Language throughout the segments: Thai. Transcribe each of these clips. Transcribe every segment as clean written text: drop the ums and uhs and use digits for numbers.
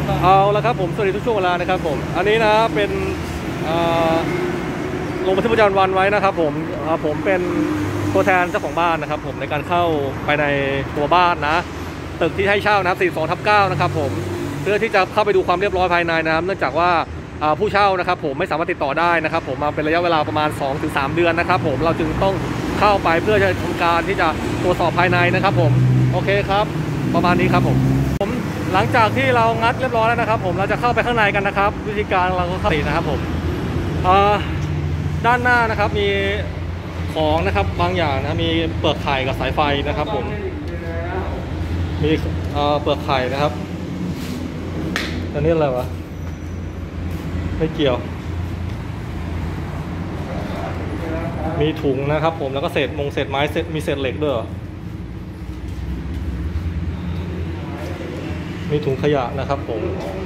เอาละครับผมสวัสดีทุกช่วงเวลานะครับผมอันนี้นะเป็นลงบันทึกประจำวันไว้นะครับผมเป็นตัวแทนเจ้าของบ้านนะครับผมในการเข้าไปในตัวบ้านนะตึกที่ให้เช่านะ42/9นะครับผมเพื่อที่จะเข้าไปดูความเรียบร้อยภายในนะครับเนื่องจากว่าผู้เช่านะครับผมไม่สามารถติดต่อได้นะครับผมมาเป็นระยะเวลาประมาณ 2-3 เดือนนะครับผมเราจึงต้องเข้าไปเพื่อจะทำการที่จะตรวจสอบภายในนะครับผมโอเคครับประมาณนี้ครับผมหลังจากที่เรางัดเรียบร้อยแล้วนะครับผมเราจะเข้าไปข้างในกันนะครับวิธีการเราก็เข้าไปนะครับผมด้านหน้านะครับมีของนะครับบางอย่างนะมีเปลือกไข่กับสายไฟนะครับผมมีเปลือกไข่นะครับอันนี้อะไรวะไม่เกี่ยวมีถุงนะครับผมแล้วก็เศษไม้มีเศษเหล็กด้วยมีถุงขยะนะครับผม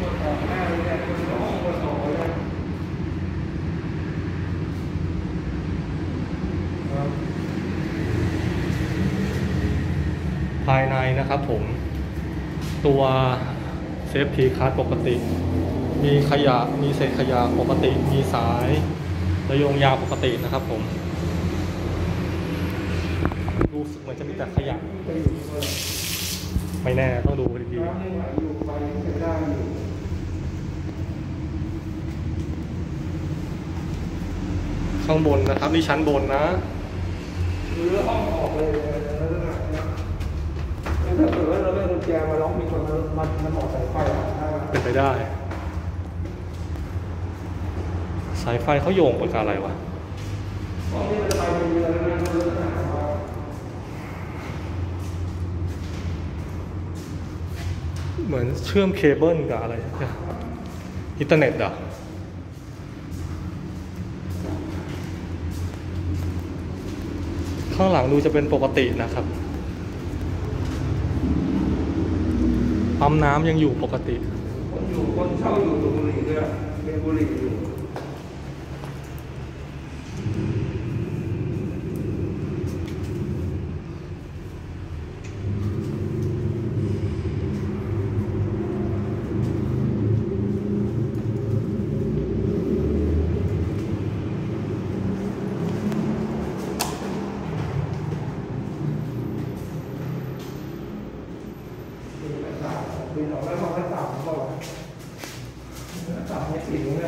ภายในนะครับผมตัวเซฟทีคัสปกติมีขยะมีเศษขยะปกติมีสายระยงยาวปกตินะครับผมดูเหมือนจะมีแต่ขยะไม่แน่ต้องดูดีๆข้างบนนะครับนี่ชั้นบนนะหรือห้องออกเลยถ้าเกิดว่าเราเล่นกุญแจมาล็อกมีคนมันออกสายไฟเป็นไปได้สายไฟเขาโยงไปกับอะไรวะเหมือนเชื่อมเคเบิลกับอะไรอินเทอร์เน็ตอ่ะข้างหลังดูจะเป็นปกตินะครับปั๊มน้ำยังอยู่ปกติคนเช่าอยู่สูบบุหรี่ด้วยเป็นบุหรี่อยู่ปี2แล้วเขาให้3ก็3ไม่4เนี่ย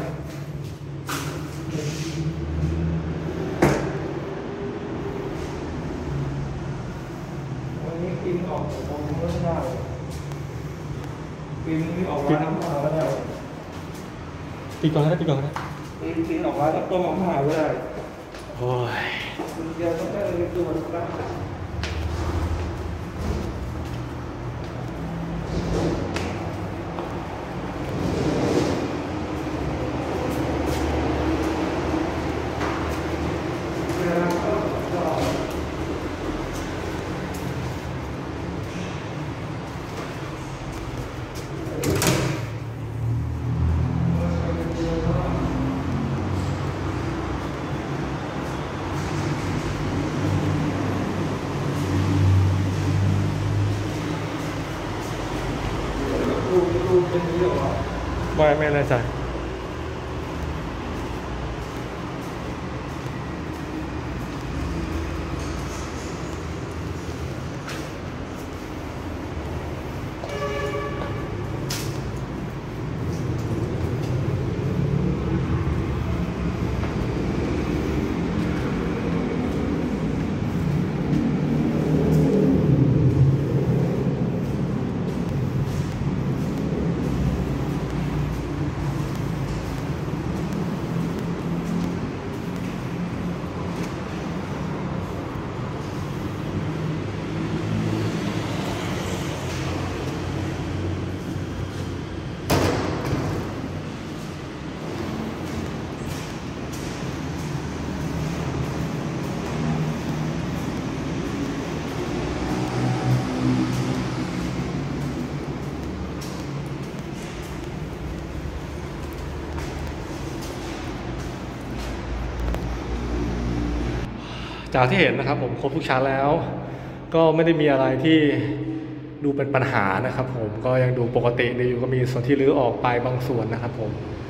วันนี้กินออกผมไม่ได้กินออกร้านน้ำมาก็ได้ปีก่อนก็ได้กินออกร้านต้มมะพร้าวก็ได้โอ้ยเดี๋ยวต้องได้เรียนตัวมันได้ไม่แน่ใจจากที่เห็นนะครับผมครบทุกชั้นแล้วก็ไม่ได้มีอะไรที่ดูเป็นปัญหานะครับผมก็ยังดูปกติดีอยู่ก็มีส่วนที่รื้อออกไปบางส่วนนะครับผม